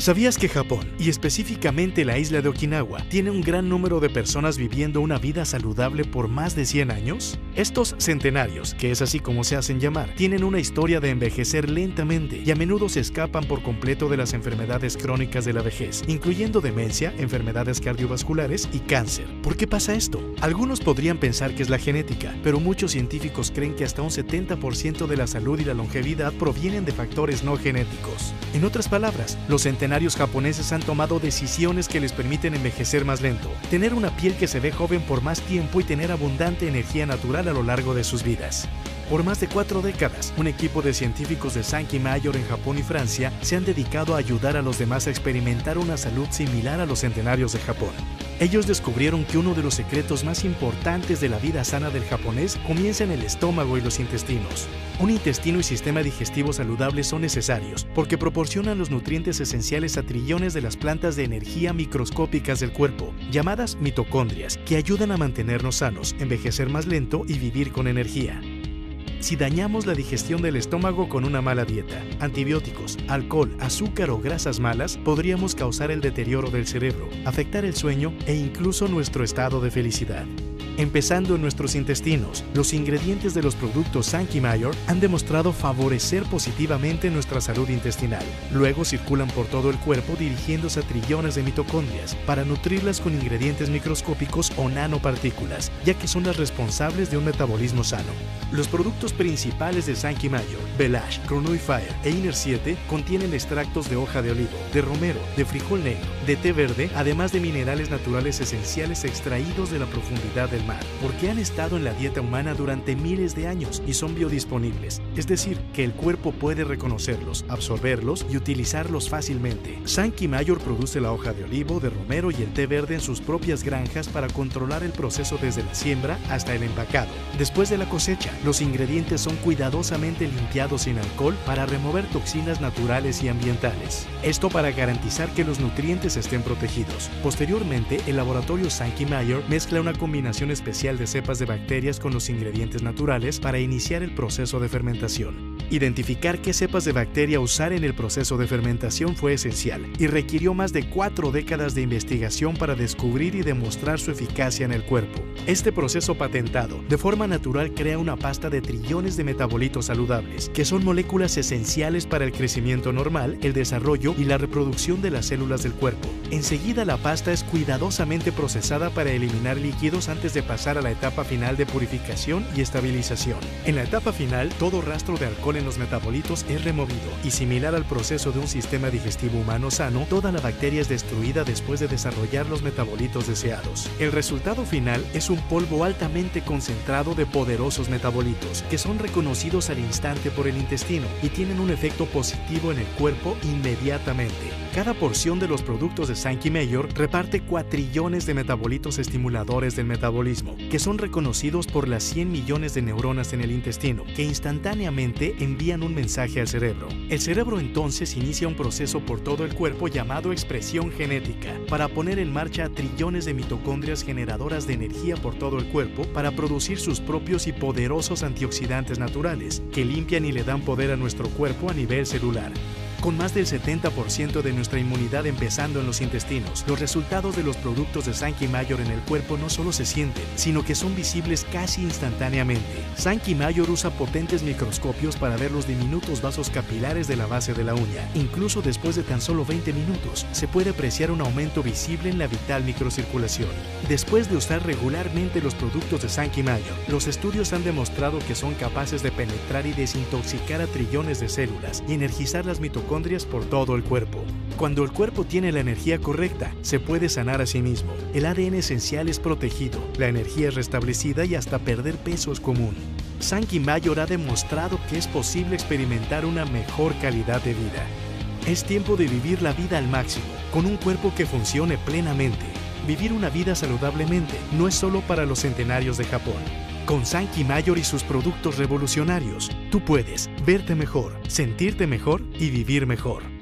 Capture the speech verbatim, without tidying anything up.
¿Sabías que Japón, y específicamente la isla de Okinawa, tiene un gran número de personas viviendo una vida saludable por más de cien años? Estos centenarios, que es así como se hacen llamar, tienen una historia de envejecer lentamente y a menudo se escapan por completo de las enfermedades crónicas de la vejez, incluyendo demencia, enfermedades cardiovasculares y cáncer. ¿Por qué pasa esto? Algunos podrían pensar que es la genética, pero muchos científicos creen que hasta un setenta por ciento de la salud y la longevidad provienen de factores no genéticos. En otras palabras, los centenarios japoneses han tomado decisiones que les permiten envejecer más lento, tener una piel que se ve joven por más tiempo y tener abundante energía natural a lo largo de sus vidas. Por más de cuatro décadas, un equipo de científicos de Sankey Mayor en Japón y Francia se han dedicado a ayudar a los demás a experimentar una salud similar a los centenarios de Japón. Ellos descubrieron que uno de los secretos más importantes de la vida sana del japonés comienza en el estómago y los intestinos. Un intestino y sistema digestivo saludables son necesarios porque proporcionan los nutrientes esenciales a trillones de las plantas de energía microscópicas del cuerpo, llamadas mitocondrias, que ayudan a mantenernos sanos, envejecer más lento y vivir con energía. Si dañamos la digestión del estómago con una mala dieta, antibióticos, alcohol, azúcar o grasas malas, podríamos causar el deterioro del cerebro, afectar el sueño e incluso nuestro estado de felicidad. Empezando en nuestros intestinos, los ingredientes de los productos Sankey Mayor han demostrado favorecer positivamente nuestra salud intestinal. Luego circulan por todo el cuerpo dirigiéndose a trillones de mitocondrias para nutrirlas con ingredientes microscópicos o nanopartículas, ya que son las responsables de un metabolismo sano. Los productos principales de Sankey Mayor, Belash, Kronui Fire e Inner siete, contienen extractos de hoja de olivo, de romero, de frijol negro, de té verde, además de minerales naturales esenciales extraídos de la profundidad del mar, porque han estado en la dieta humana durante miles de años y son biodisponibles, es decir, que el cuerpo puede reconocerlos, absorberlos y utilizarlos fácilmente. Sankey Mayor produce la hoja de olivo, de romero y el té verde en sus propias granjas para controlar el proceso desde la siembra hasta el empacado. Después de la cosecha, los ingredientes son cuidadosamente limpiados sin alcohol para remover toxinas naturales y ambientales. Esto para garantizar que los nutrientes estén protegidos. Posteriormente, el laboratorio Sankey Mayor mezcla una combinación especial de cepas de bacterias con los ingredientes naturales para iniciar el proceso de fermentación. Identificar qué cepas de bacteria usar en el proceso de fermentación fue esencial y requirió más de cuatro décadas de investigación para descubrir y demostrar su eficacia en el cuerpo. Este proceso patentado, de forma natural, crea una pasta de trillones de metabolitos saludables, que son moléculas esenciales para el crecimiento normal, el desarrollo y la reproducción de las células del cuerpo. Enseguida, la pasta es cuidadosamente procesada para eliminar líquidos antes de pasar a la etapa final de purificación y estabilización. En la etapa final, todo rastro de alcohol en los metabolitos es removido y, similar al proceso de un sistema digestivo humano sano, toda la bacteria es destruida después de desarrollar los metabolitos deseados. El resultado final es un polvo altamente concentrado de poderosos metabolitos que son reconocidos al instante por el intestino y tienen un efecto positivo en el cuerpo inmediatamente. Cada porción de los productos de Sankey Mayor reparte cuatrillones de metabolitos estimuladores del metabolismo, que son reconocidos por las cien millones de neuronas en el intestino, que instantáneamente envían un mensaje al cerebro. El cerebro entonces inicia un proceso por todo el cuerpo llamado expresión genética, para poner en marcha a trillones de mitocondrias generadoras de energía por todo el cuerpo para producir sus propios y poderosos antioxidantes naturales, que limpian y le dan poder a nuestro cuerpo a nivel celular. Con más del setenta por ciento de nuestra inmunidad empezando en los intestinos, los resultados de los productos de Sankey Mayor en el cuerpo no solo se sienten, sino que son visibles casi instantáneamente. Sankey Mayor usa potentes microscopios para ver los diminutos vasos capilares de la base de la uña. Incluso después de tan solo veinte minutos, se puede apreciar un aumento visible en la vital microcirculación. Después de usar regularmente los productos de Sankey Mayor, los estudios han demostrado que son capaces de penetrar y desintoxicar a trillones de células y energizar las mitocondrias por todo el cuerpo. Cuando el cuerpo tiene la energía correcta, se puede sanar a sí mismo. El A D N esencial es protegido, la energía es restablecida y hasta perder peso es común. Sankey Mayor ha demostrado que es posible experimentar una mejor calidad de vida. Es tiempo de vivir la vida al máximo, con un cuerpo que funcione plenamente. Vivir una vida saludablemente no es solo para los centenarios de Japón. Con Sankey Mayor y sus productos revolucionarios, tú puedes verte mejor, sentirte mejor y vivir mejor.